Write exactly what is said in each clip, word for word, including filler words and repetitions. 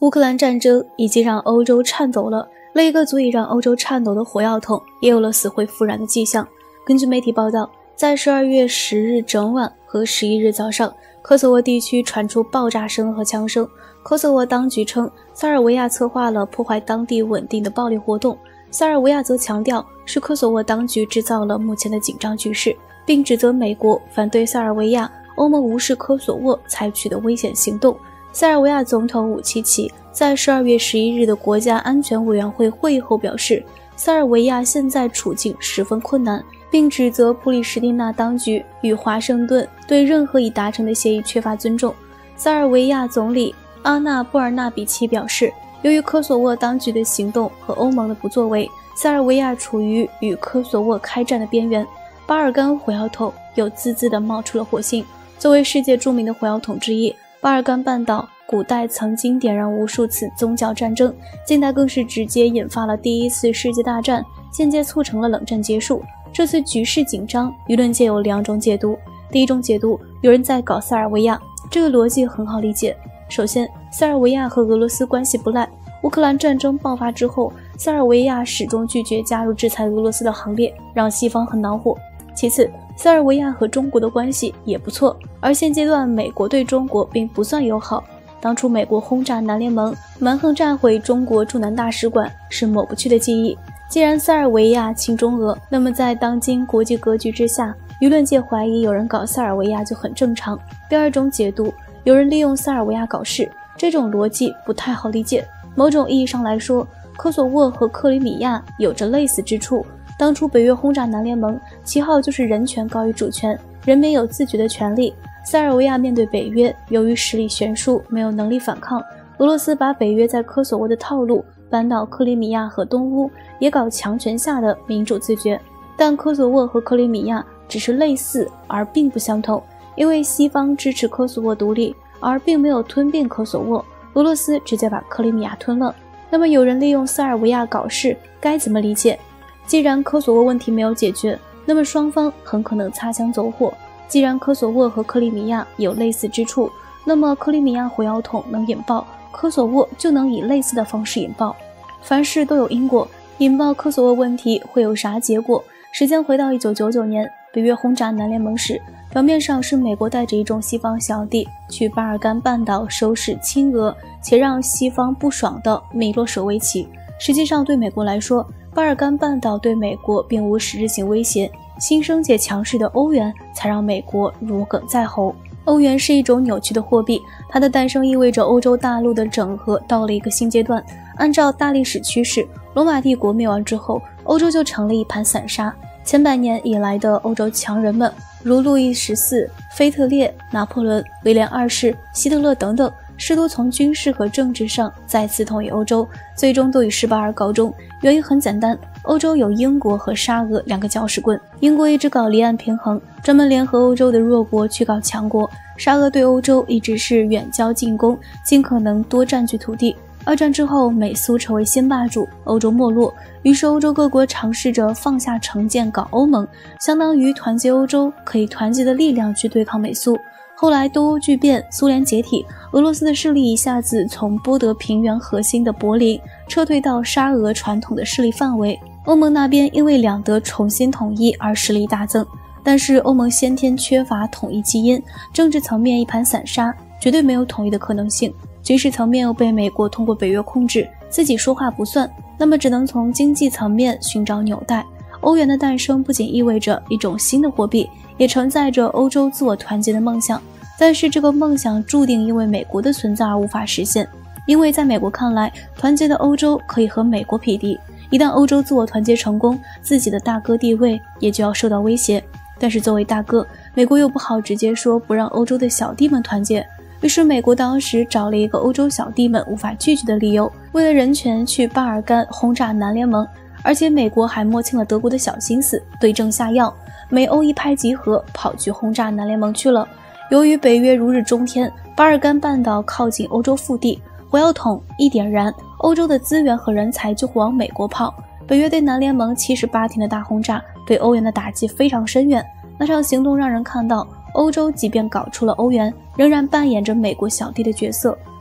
乌克兰战争已经让欧洲颤抖了，另一个足以让欧洲颤抖的火药桶也有了死灰复燃的迹象。根据媒体报道，在十二月十日整晚和十一日早上，科索沃地区传出爆炸声和枪声。科索沃当局称，塞尔维亚策划了破坏当地稳定的暴力活动，塞尔维亚则强调是科索沃当局制造了目前的紧张局势，并指责美国反对塞尔维亚、欧盟无视科索沃采取的危险行动。塞尔维亚总统武契奇在十二月十一日的国家安全委员会会议后表示，塞尔维亚现在处境十分困难，并指责普里什蒂纳当局与华盛顿对任何已达成的协议缺乏尊重。塞尔维亚总理阿纳布尔纳比奇表示，由于科索沃当局的行动和欧盟的不作为，塞尔维亚处于与科索沃开战的边缘。巴尔干火药桶又滋滋地冒出了火星。作为世界著名的火药桶之一，巴尔干半岛古代曾经点燃无数次宗教战争，近代更是直接引发了第一次世界大战，间接促成了冷战结束。这次局势紧张，舆论界有两种解读。第一种解读，有人在搞塞尔维亚，这个逻辑很好理解。首先，塞尔维亚和俄罗斯关系不赖，乌克兰战争爆发之后，塞尔维亚始终拒绝加入制裁俄罗斯的行列，让西方很恼火。其次，塞尔维亚和中国的关系也不错，而现阶段美国对中国并不算友好。当初美国轰炸南联盟，蛮横炸毁中国驻南大使馆，是抹不去的记忆。既然塞尔维亚亲中俄，那么在当今国际格局之下，舆论界怀疑有人搞塞尔维亚就很正常。第二种解读，有人利用塞尔维亚搞事，这种逻辑不太好理解。某种意义上来说，科索沃和克里米亚有着类似之处。当初北约轰炸南联盟，旗号就是人权高于主权，人民有自觉的权利。塞尔维亚面对北约，由于实力悬殊，没有能力反抗。俄罗斯把北约在科索沃的套路搬到克里米亚和东乌，也搞强权下的民主自决。但科索沃和克里米亚只是类似而并不相同，因为西方支持科索沃独立，而并没有吞并科索沃，俄罗斯直接把克里米亚吞了。那么有人利用塞尔维亚搞事，该怎么理解？既然科索沃问题没有解决，那么双方很可能擦枪走火。既然科索沃和克里米亚有类似之处，那么克里米亚火药桶能引爆，科索沃就能以类似的方式引爆。凡事都有因果，引爆科索沃问题会有啥结果？时间回到一九九九年，北约轰炸南联盟时，表面上是美国带着一众西方小弟去巴尔干半岛收拾亲俄且让西方不爽的米洛舍维奇。实际上对美国来说，巴尔干半岛对美国并无实质性威胁，新生且强势的欧元才让美国如鲠在喉。欧元是一种扭曲的货币，它的诞生意味着欧洲大陆的整合到了一个新阶段。按照大历史趋势，罗马帝国灭亡之后，欧洲就成了一盘散沙。千百年以来的欧洲强人们，如路易十四、腓特烈、拿破仑、威廉二世、希特勒等等，试图从军事和政治上再次统一欧洲，最终都以失败而告终。原因很简单，欧洲有英国和沙俄两个搅屎棍，英国一直搞离岸平衡，专门联合欧洲的弱国去搞强国，沙俄对欧洲一直是远交近攻，尽可能多占据土地。二战之后，美苏成为新霸主，欧洲没落，于是欧洲各国尝试着放下成见搞欧盟，相当于团结欧洲，可以团结的力量去对抗美苏。后来东欧剧变，苏联解体，俄罗斯的势力一下子从波德平原核心的柏林撤退到沙俄传统的势力范围。欧盟那边因为两德重新统一而实力大增，但是欧盟先天缺乏统一基因，政治层面一盘散沙，绝对没有统一的可能性。军事层面又被美国通过北约控制，自己说话不算，那么只能从经济层面寻找纽带。欧元的诞生不仅意味着一种新的货币，也承载着欧洲自我团结的梦想，但是这个梦想注定因为美国的存在而无法实现。因为在美国看来，团结的欧洲可以和美国匹敌，一旦欧洲自我团结成功，自己的大哥地位也就要受到威胁。但是作为大哥，美国又不好直接说不让欧洲的小弟们团结，于是美国当时找了一个欧洲小弟们无法拒绝的理由，为了人权去巴尔干轰炸南联盟，而且美国还摸清了德国的小心思，对症下药，美欧一拍即合，跑去轰炸南联盟去了。由于北约如日中天，巴尔干半岛靠近欧洲腹地，火药桶一点燃，欧洲的资源和人才就会往美国跑。北约对南联盟七十八天的大轰炸，对欧元的打击非常深远。那场行动让人看到，欧洲即便搞出了欧元，仍然扮演着美国小弟的角色，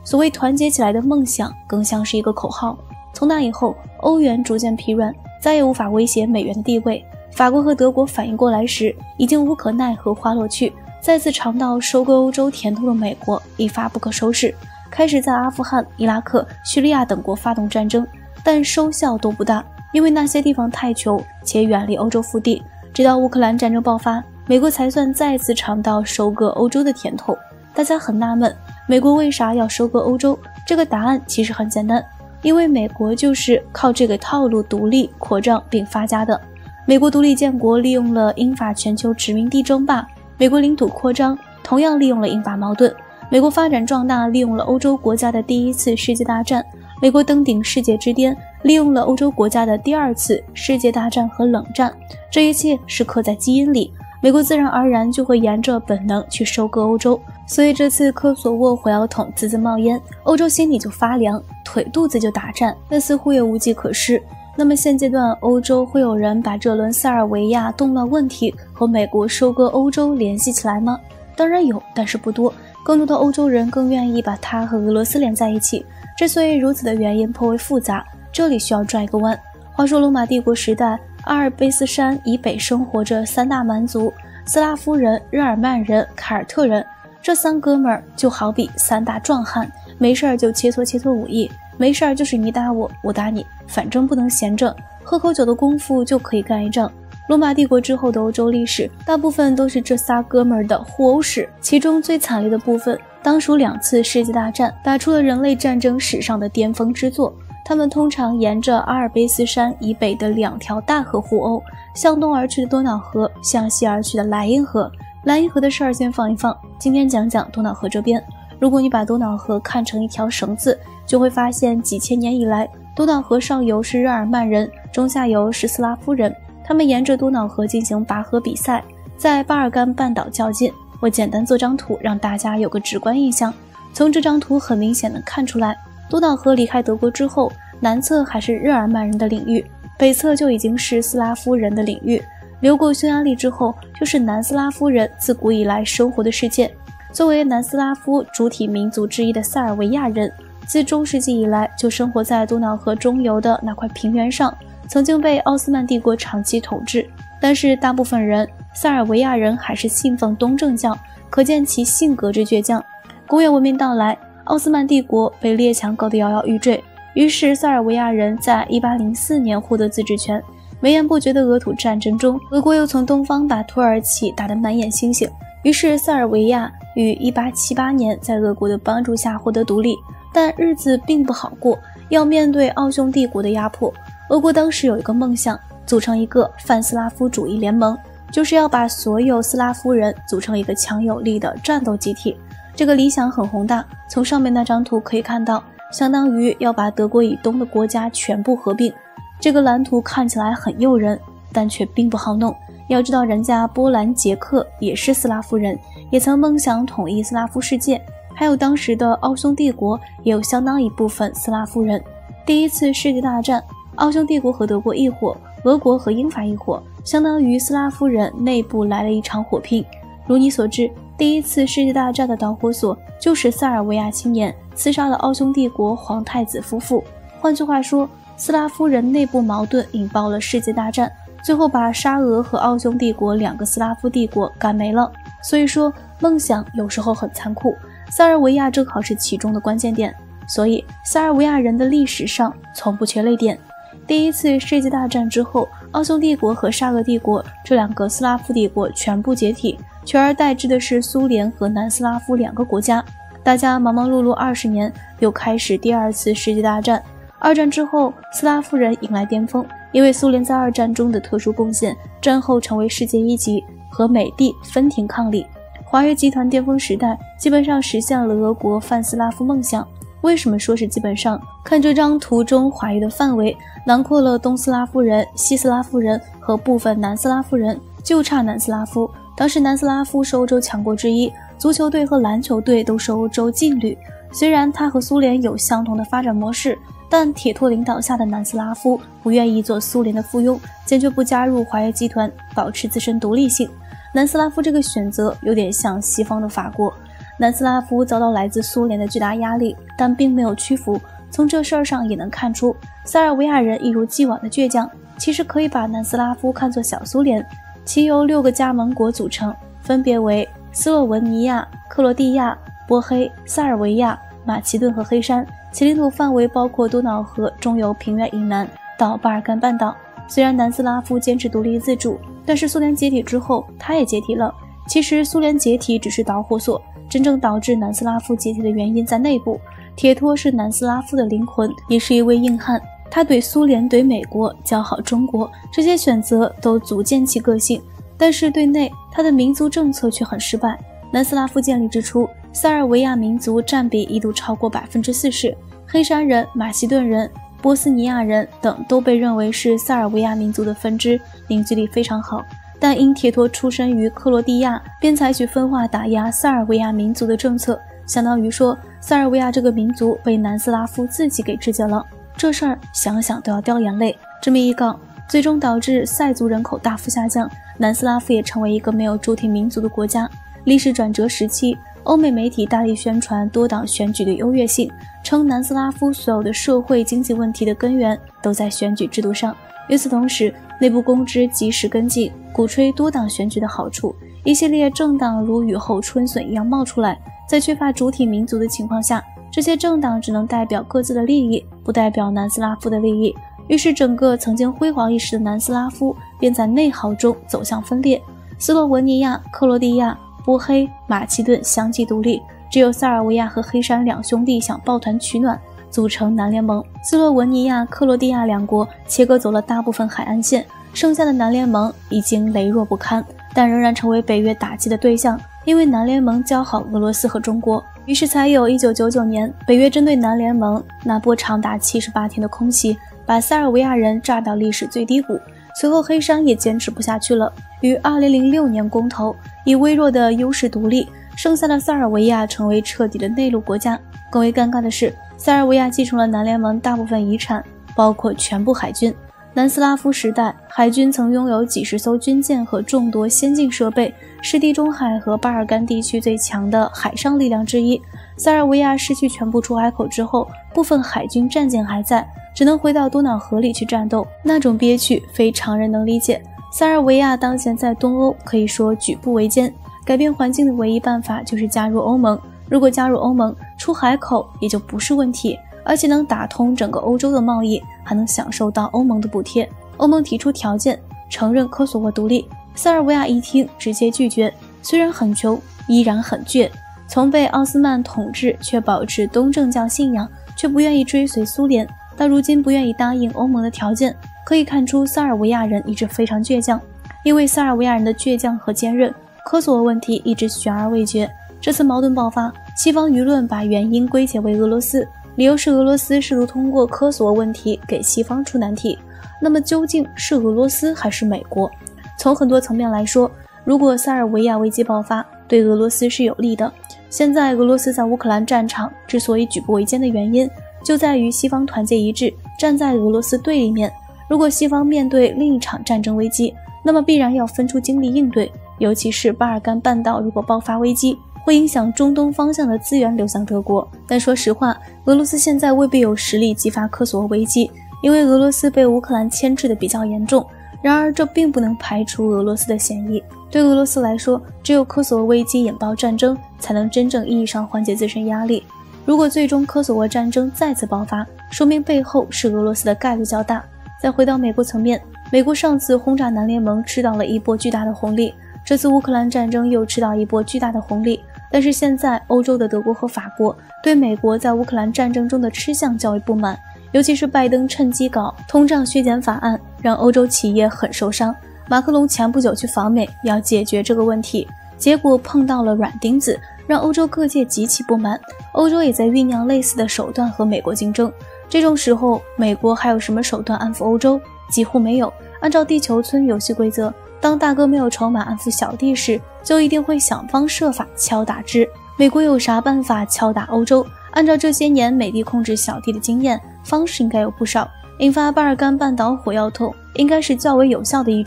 所谓团结起来的梦想更像是一个口号。从那以后，欧元逐渐疲软，再也无法威胁美元的地位。法国和德国反应过来时，已经无可奈何花落去。再次尝到收割欧洲甜头的美国一发不可收拾，开始在阿富汗、伊拉克、叙利亚等国发动战争，但收效都不大，因为那些地方太穷且远离欧洲腹地。直到乌克兰战争爆发，美国才算再次尝到收割欧洲的甜头。大家很纳闷，美国为啥要收割欧洲？这个答案其实很简单，因为美国就是靠这个套路独立、扩张并发家的。美国独立建国利用了英法全球殖民地争霸，美国领土扩张同样利用了英法矛盾，美国发展壮大利用了欧洲国家的第一次世界大战，美国登顶世界之巅利用了欧洲国家的第二次世界大战和冷战。这一切是刻在基因里，美国自然而然就会沿着本能去收割欧洲。所以这次科索沃火药桶滋滋冒烟，欧洲心里就发凉，腿肚子就打颤，但似乎也无计可施。那么现阶段欧洲会有人把这轮塞尔维亚动乱问题和美国收割欧洲联系起来吗？当然有，但是不多。更多的欧洲人更愿意把它和俄罗斯连在一起。之所以如此的原因颇为复杂，这里需要转一个弯。话说罗马帝国时代，阿尔卑斯山以北生活着三大蛮族：斯拉夫人、日耳曼人、凯尔特人。这三哥们儿就好比三大壮汉，没事儿就切磋切磋武艺，没事儿就是你打我，我打你，反正不能闲着，喝口酒的功夫就可以干一仗。罗马帝国之后的欧洲历史，大部分都是这仨哥们儿的互殴史，其中最惨烈的部分当属两次世界大战，打出了人类战争史上的巅峰之作。他们通常沿着阿尔卑斯山以北的两条大河互殴，向东而去的多瑙河，向西而去的莱茵河。莱茵河的事儿先放一放，今天讲讲多瑙河这边。如果你把多瑙河看成一条绳子，就会发现几千年以来，多瑙河上游是日耳曼人，中下游是斯拉夫人，他们沿着多瑙河进行拔河比赛，在巴尔干半岛较劲。我简单做张图，让大家有个直观印象。从这张图很明显的看出来，多瑙河离开德国之后，南侧还是日耳曼人的领域，北侧就已经是斯拉夫人的领域。流过匈牙利之后，就是南斯拉夫人自古以来生活的世界。作为南斯拉夫主体民族之一的塞尔维亚人，自中世纪以来就生活在多瑙河中游的那块平原上，曾经被奥斯曼帝国长期统治。但是大部分人，塞尔维亚人还是信奉东正教，可见其性格之倔强。工业文明到来，奥斯曼帝国被列强搞得摇摇欲坠，于是塞尔维亚人在一八零四年获得自治权。绵延不绝的俄土战争中，俄国又从东方把土耳其打得满眼星星，于是塞尔维亚于一八七八年在俄国的帮助下获得独立。但日子并不好过，要面对奥匈帝国的压迫。俄国当时有一个梦想，组成一个泛斯拉夫主义联盟，就是要把所有斯拉夫人组成一个强有力的战斗集体。这个理想很宏大，从上面那张图可以看到，相当于要把德国以东的国家全部合并。这个蓝图看起来很诱人，但却并不好弄。要知道人家波兰、捷克也是斯拉夫人，也曾梦想统一斯拉夫世界，还有当时的奥匈帝国也有相当一部分斯拉夫人。第一次世界大战，奥匈帝国和德国一伙，俄国和英法一伙，相当于斯拉夫人内部来了一场火拼。如你所知，第一次世界大战的导火索就是塞尔维亚青年刺杀了奥匈帝国皇太子夫妇。换句话说，斯拉夫人内部矛盾引爆了世界大战，最后把沙俄和奥匈帝国两个斯拉夫帝国干没了。所以说，梦想有时候很残酷，塞尔维亚正好是其中的关键点。所以塞尔维亚人的历史上从不缺泪点。第一次世界大战之后，奥匈帝国和沙俄帝国这两个斯拉夫帝国全部解体，取而代之的是苏联和南斯拉夫两个国家。大家忙忙碌碌二十年，又开始第二次世界大战。二战之后，斯拉夫人迎来巅峰，因为苏联在二战中的特殊贡献，战后成为世界一级，和美帝分庭抗礼。华约集团巅峰时代基本上实现了俄国泛斯拉夫梦想。为什么说是基本上？看这张图中华约的范围，囊括了东斯拉夫人、西斯拉夫人和部分南斯拉夫人，就差南斯拉夫。当时南斯拉夫是欧洲强国之一，足球队和篮球队都是欧洲劲旅。虽然它和苏联有相同的发展模式，但铁托领导下的南斯拉夫不愿意做苏联的附庸，坚决不加入华约集团，保持自身独立性。南斯拉夫这个选择有点像西方的法国。 南斯拉夫遭到来自苏联的巨大压力，但并没有屈服。从这事儿上也能看出，塞尔维亚人一如既往的倔强。其实可以把南斯拉夫看作小苏联，其由六个加盟国组成，分别为斯洛文尼亚、克罗地亚、波黑、塞尔维亚、马其顿和黑山，其领土范围包括多瑙河中游平原以南到巴尔干半岛。虽然南斯拉夫坚持独立自主，但是苏联解体之后，它也解体了。其实苏联解体只是导火索，真正导致南斯拉夫解体的原因在内部。铁托是南斯拉夫的灵魂，也是一位硬汉。他怼苏联、怼美国、叫好中国，这些选择都足见其个性。但是对内，他的民族政策却很失败。南斯拉夫建立之初，塞尔维亚民族占比一度超过百分之四十，黑山人、马其顿人、波斯尼亚人等都被认为是塞尔维亚民族的分支，凝聚力非常好。但因铁托出身于克罗地亚，便采取分化打压塞尔维亚民族的政策，相当于说塞尔维亚这个民族被南斯拉夫自己给肢解了。这事儿想想都要掉眼泪。这么一搞，最终导致塞族人口大幅下降，南斯拉夫也成为一个没有主体民族的国家。历史转折时期，欧美媒体大力宣传多党选举的优越性，称南斯拉夫所有的社会经济问题的根源都在选举制度上。与此同时，内部公知及时跟进，鼓吹多党选举的好处，一系列政党如雨后春笋一样冒出来。在缺乏主体民族的情况下，这些政党只能代表各自的利益，不代表南斯拉夫的利益。于是整个曾经辉煌一时的南斯拉夫便在内耗中走向分裂。斯洛文尼亚、克罗地亚、波黑、马其顿相继独立，只有塞尔维亚和黑山两兄弟想抱团取暖，组成南联盟。斯洛文尼亚、克罗地亚两国切割走了大部分海岸线，剩下的南联盟已经羸弱不堪，但仍然成为北约打击的对象，因为南联盟交好俄罗斯和中国。于是才有一九九九年北约针对南联盟那波长达七十八天的空袭，把塞尔维亚人炸到历史最低谷。随后黑山也坚持不下去了，于二零零六年公投以微弱的优势独立，剩下的塞尔维亚成为彻底的内陆国家。更为尴尬的是，塞尔维亚继承了南联盟大部分遗产，包括全部海军。南斯拉夫时代，海军曾拥有几十艘军舰和众多先进设备，是地中海和巴尔干地区最强的海上力量之一。塞尔维亚失去全部出海口之后，部分海军战舰还在，只能回到多瑙河里去战斗，那种憋屈非常人能理解。塞尔维亚当前在东欧可以说举步维艰，改变环境的唯一办法就是加入欧盟。如果加入欧盟，出海口也就不是问题，而且能打通整个欧洲的贸易，还能享受到欧盟的补贴。欧盟提出条件，承认科索沃独立，塞尔维亚一听直接拒绝。虽然很穷，依然很倔，从被奥斯曼统治却保持东正教信仰，却不愿意追随苏联，到如今不愿意答应欧盟的条件，可以看出塞尔维亚人一直非常倔强。因为塞尔维亚人的倔强和坚韧，科索沃问题一直悬而未决。这次矛盾爆发，西方舆论把原因归结为俄罗斯，理由是俄罗斯试图通过科索沃问题给西方出难题。那么究竟是俄罗斯还是美国？从很多层面来说，如果塞尔维亚危机爆发，对俄罗斯是有利的。现在俄罗斯在乌克兰战场之所以举步维艰的原因，就在于西方团结一致，站在俄罗斯对立面。如果西方面对另一场战争危机，那么必然要分出精力应对，尤其是巴尔干半岛如果爆发危机，会影响中东方向的资源流向德国。但说实话，俄罗斯现在未必有实力激发科索沃危机，因为俄罗斯被乌克兰牵制的比较严重。然而这并不能排除俄罗斯的嫌疑。对俄罗斯来说，只有科索沃危机引爆战争，才能真正意义上缓解自身压力。如果最终科索沃战争再次爆发，说明背后是俄罗斯的概率较大。再回到美国层面，美国上次轰炸南联盟吃到了一波巨大的红利，这次乌克兰战争又吃到一波巨大的红利。但是现在欧洲的德国和法国对美国在乌克兰战争中的吃相较为不满，尤其是拜登趁机搞通胀削减法案，让欧洲企业很受伤。马克龙前不久去访美，要解决这个问题，结果碰到了软钉子，让欧洲各界极其不满。欧洲也在酝酿类似的手段和美国竞争。这种时候，美国还有什么手段安抚欧洲？几乎没有。按照地球村游戏规则，当大哥没有筹码安抚小弟时，就一定会想方设法敲打之。美国有啥办法敲打欧洲？按照这些年美帝控制小弟的经验，方式应该有不少。引发巴尔干半岛火药桶应该是较为有效的一种。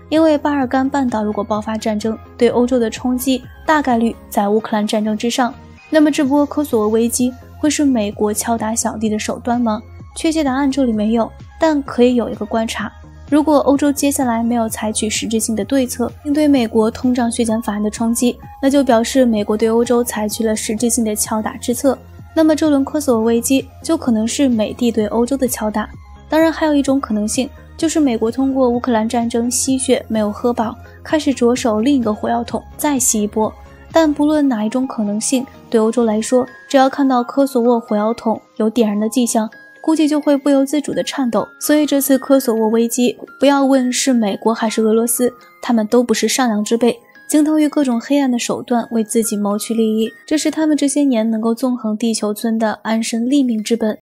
因为巴尔干半岛如果爆发战争，对欧洲的冲击大概率在乌克兰战争之上。那么这波科索沃危机会是美国敲打小弟的手段吗？确切答案这里没有，但可以有一个观察。如果欧洲接下来没有采取实质性的对策应对美国通胀削减法案的冲击，那就表示美国对欧洲采取了实质性的敲打之策。那么这轮科索沃危机就可能是美帝对欧洲的敲打。当然还有一种可能性，就是美国通过乌克兰战争吸血没有喝饱，开始着手另一个火药桶再吸一波。但不论哪一种可能性，对欧洲来说，只要看到科索沃火药桶有点燃的迹象，估计就会不由自主的颤抖。所以这次科索沃危机，不要问是美国还是俄罗斯，他们都不是善良之辈，精通于各种黑暗的手段为自己谋取利益，这是他们这些年能够纵横地球村的安身立命之本。